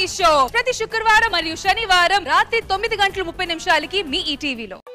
Show ప్రతి శుక్రవారం మరియు శనివారం రాత్రి 9 గంటల 30 నిమిషాలకి మీ ఈటీవీలో.